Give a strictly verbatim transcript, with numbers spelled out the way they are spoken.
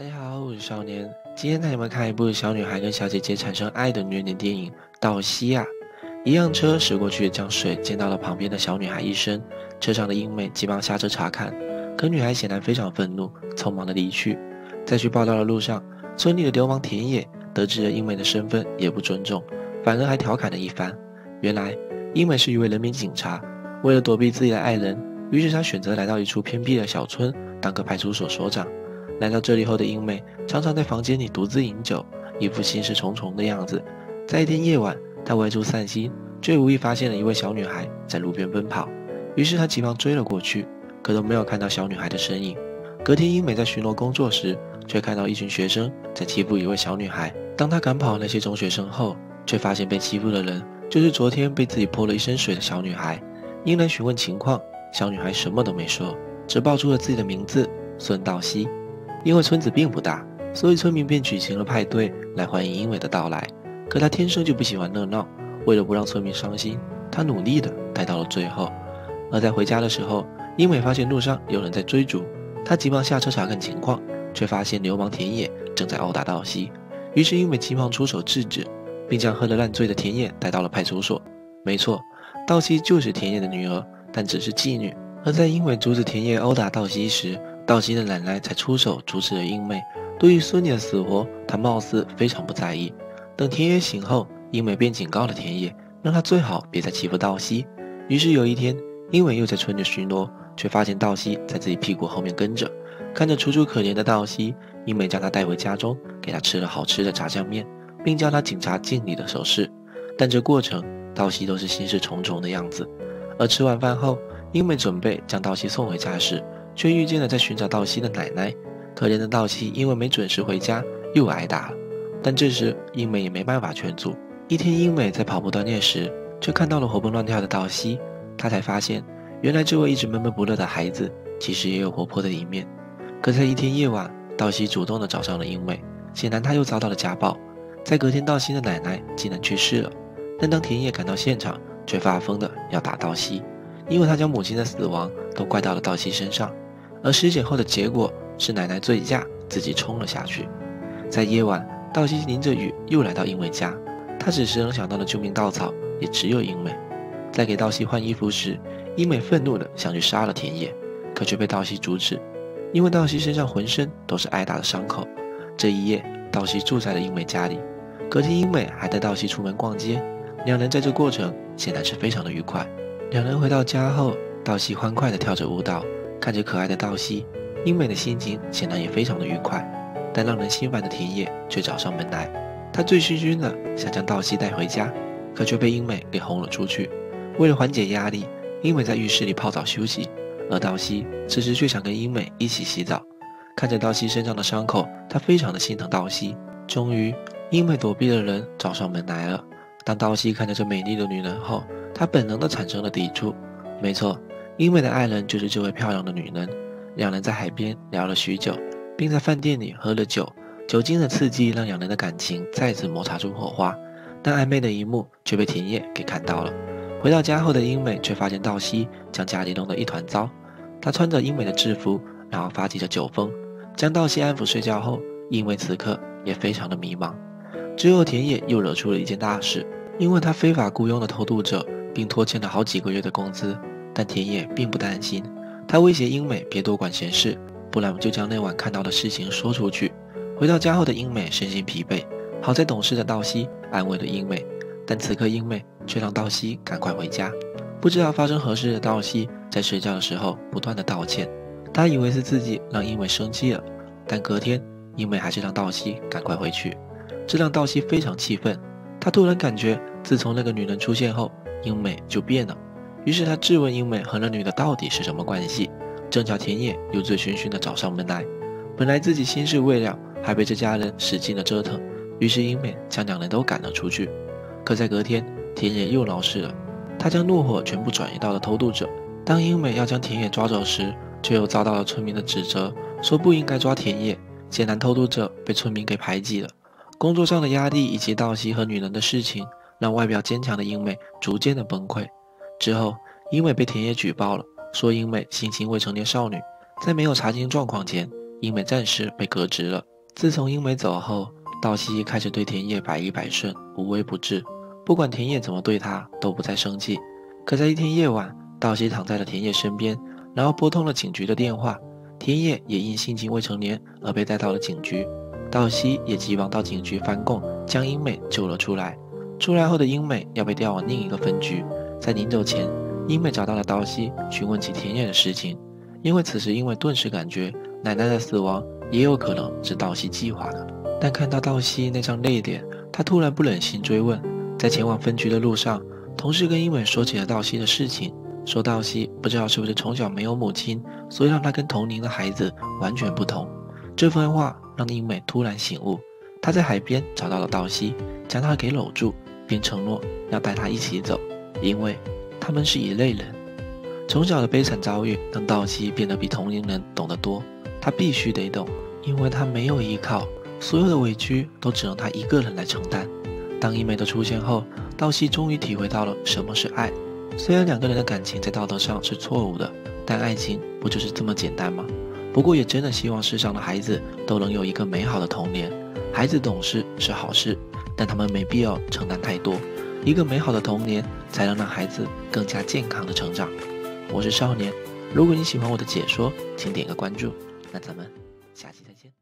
大家好，我是少年。今天带你们看一部小女孩跟小姐姐产生爱的虐恋电影《道西》啊。一辆车驶过去，将水溅到了旁边的小女孩一身。车上的英美急忙下车查看，可女孩显然非常愤怒，匆忙的离去。在去报道的路上，村里的流氓田野得知了英美的身份，也不尊重，反而还调侃了一番。原来英美是一位人民警察，为了躲避自己的爱人，于是她选择来到一处偏僻的小村，当个派出所所长。来到这里后的英美常常在房间里独自饮酒，一副心事重重的样子。在一天夜晚，她外出散心，却无意发现了一位小女孩在路边奔跑，于是她急忙追了过去，可都没有看到小女孩的身影。隔天英美在巡逻工作时，却看到一群学生在欺负一位小女孩。当她赶跑那些中学生后，却发现被欺负的人就是昨天被自己泼了一身水的小女孩。英来询问情况，小女孩什么都没说，只报出了自己的名字孙道西。因为村子并不大，所以村民便举行了派对来欢迎英美的到来。可她天生就不喜欢热闹，为了不让村民伤心，她努力地待到了最后。而在回家的时候，英美发现路上有人在追逐，她急忙下车查看情况，却发现流氓田野正在殴打道西。于是英美急忙出手制止，并将喝得烂醉的田野带到了派出所。没错，道西就是田野的女儿，但只是妓女。而在英美阻止田野殴打道西时，道西的奶奶才出手阻止了英美。对于孙女的死活，她貌似非常不在意。等田野醒后，英美便警告了田野，让他最好别再欺负道西。于是有一天，英美又在村里巡逻，却发现道西在自己屁股后面跟着。看着楚楚可怜的道西，英美将他带回家中，给他吃了好吃的炸酱面，并教他警察敬礼的手势。但这过程，道西都是心事重重的样子。而吃完饭后，英美准备将道西送回家时，却遇见了在寻找道西的奶奶。可怜的道西因为没准时回家，又挨打了。但这时英美也没办法劝阻。一天，英美在跑步锻炼时，却看到了活蹦乱跳的道西。她才发现，原来这位一直闷闷不乐的孩子，其实也有活泼的一面。可在一天夜晚，道西主动地找上了英美，显然他又遭到了家暴。在隔天，道西的奶奶竟然去世了。但当田野赶到现场，却发疯的要打道西，因为他将母亲的死亡都怪到了道西身上。而尸检后的结果是奶奶醉驾，自己冲了下去。在夜晚，道西淋着雨又来到英美家，他此时能想到的救命稻草也只有英美。在给道西换衣服时，英美愤怒的想去杀了田野，可却被道西阻止，因为道西身上浑身都是挨打的伤口。这一夜，道西住在了英美家里。隔天，英美还带道西出门逛街，两人在这过程显然是非常的愉快。两人回到家后，道西欢快地跳着舞蹈，看着可爱的道西，英美的心情显然也非常的愉快。但让人心烦的田野却找上门来，他醉醺醺的想将道西带回家，可却被英美给轰了出去。为了缓解压力，英美在浴室里泡澡休息，而道西此时却想跟英美一起洗澡。看着道西身上的伤口，他非常的心疼道西。终于，英美躲避的人找上门来了。当道西看着这美丽的女人后，他本能的产生了抵触。没错，英美的爱人就是这位漂亮的女人。两人在海边聊了许久，并在饭店里喝了酒。酒精的刺激让两人的感情再次摩擦出火花，但暧昧的一幕却被田野给看到了。回到家后的英美却发现道西将家里弄得一团糟。她穿着英美的制服，然后发起了酒疯，将道西安抚睡觉后，英美此刻也非常的迷茫。之后田野又惹出了一件大事，因为他非法雇佣了偷渡者，并拖欠了好几个月的工资。但田野并不担心，他威胁英美别多管闲事，不然就将那晚看到的事情说出去。回到家后的英美身心疲惫，好在懂事的道西安慰了英美，但此刻英美却让道西赶快回家。不知道发生何事的道西在睡觉的时候不断的道歉，他以为是自己让英美生气了，但隔天英美还是让道西赶快回去，这让道西非常气愤。他突然感觉自从那个女人出现后，英美就变了。于是他质问英美和那女的到底是什么关系。正巧田野又醉醺醺的找上门来，本来自己心事未了，还被这家人使劲的折腾，于是英美将两人都赶了出去。可在隔天，田野又闹事了，他将怒火全部转移到了偷渡者。当英美要将田野抓走时，却又遭到了村民的指责，说不应该抓田野。显然偷渡者被村民给排挤了。工作上的压力以及道西和女人的事情，让外表坚强的英美逐渐的崩溃。之后，英美被田野举报了，说英美性侵未成年少女，在没有查清状况前， 英美暂时被革职了。自从英美走后，道西开始对田野百依百顺，无微不至，不管田野怎么对他，都不再生气。可在一天夜晚，道西躺在了田野身边，然后拨通了警局的电话。田野也因性侵未成年而被带到了警局，道西也急忙到警局翻供，将英美救了出来。出来后的英美要被调往另一个分局，在临走前，英美找到了道西，询问起田野的事情。因为此时英美顿时感觉奶奶的死亡也有可能是道西计划的，但看到道西那张泪脸，他突然不忍心追问。在前往分局的路上，同事跟英美说起了道西的事情，说道西不知道是不是从小没有母亲，所以让他跟同龄的孩子完全不同。这番话让英美突然醒悟，他在海边找到了道西，将他给搂住，并承诺要带他一起走，因为他们是一类人。从小的悲惨遭遇让道西变得比同龄人懂得多，他必须得懂，因为他没有依靠，所有的委屈都只能他一个人来承担。当英美的出现后，道西终于体会到了什么是爱。虽然两个人的感情在道德上是错误的，但爱情不就是这么简单吗？不过也真的希望世上的孩子都能有一个美好的童年。孩子懂事是好事，但他们没必要承担太多。一个美好的童年才能让孩子更加健康的成长。我是少年，如果你喜欢我的解说，请点个关注，那咱们下期再见。